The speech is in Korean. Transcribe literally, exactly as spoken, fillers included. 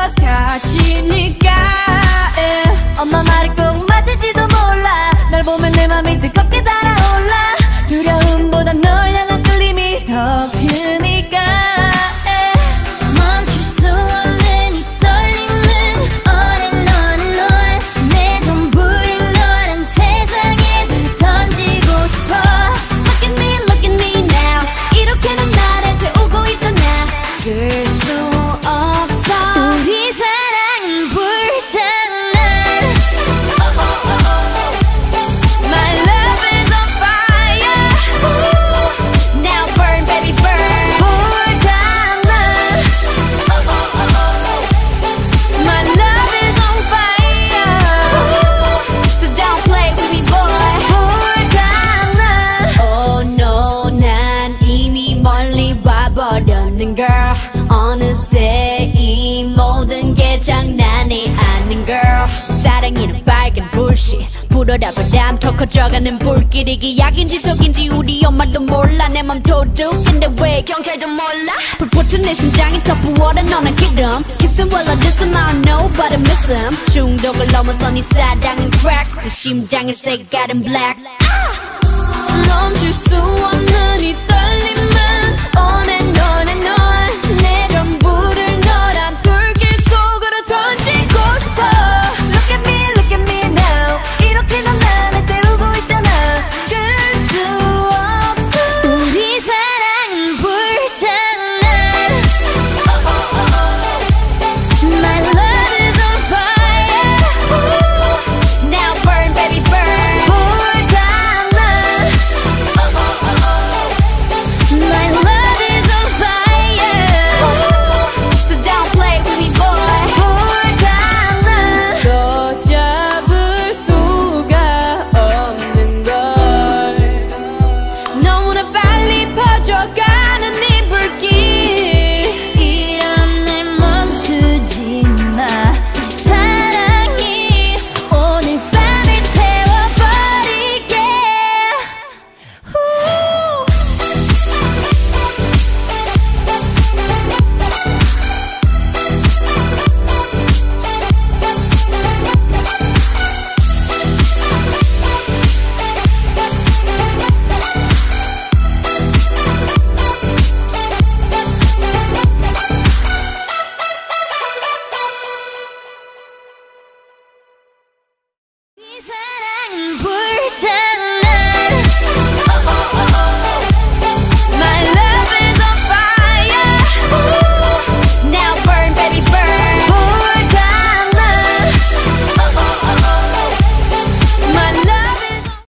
같아지니까 엄마 말이 꼭 맞을지도 몰라. 널 보면 내 맘이 뜨겁게 달아올라. 두려움보다 널 향한 끌림이 더 크니까 멈출 수 없는 이 떨림은 on and on and on. 내 전부를 너란 세상에 던지고 싶어. Look at me, look at me now. 이렇게는 나를 태우고 있잖아. 그 수 없어. 우리 사랑은 불장난. My love is on fire. Now burn baby burn. 불장난. My love is on fire. So don't play with me boy. 불장난. Oh no 난 이미 멀리 와버렸는 girl. 어느새 이 모든 게 장난이 아닌 girl. 사랑이는 빨간 불씨 불어라 바람 더 커져가는 불길이 기약인지 속인지 우리 엄마도 몰라. 내 맘 도둑인데 왜 경찰도 몰라. 불붙은 내 심장이 더 부어라 너는 기름. Kiss him while I diss him I don't know but I miss him. 중독을 넘어서 네 사랑은 crack. 네 심장의 색깔은 black. 멈출 수 없는 이 떨림은 on and on and on. 내 전부를 너란 불길 속으로 던지고 싶어. Look at me, look at me now. 이렇게 넌 나를 태우고 있잖아. 끌 수 없어. 우리 사랑은 불장난. My love is on fire. Now burn baby burn. 불장난. My love is on fire. So don't play with me boy. 불장난. 걷잡을 수가 없는 걸. 너무나 빨리 퍼져가는 이 불길. 이런 날 멈추지 마. 이 사랑이 오늘 밤을 태워버리게. 후. 이 사랑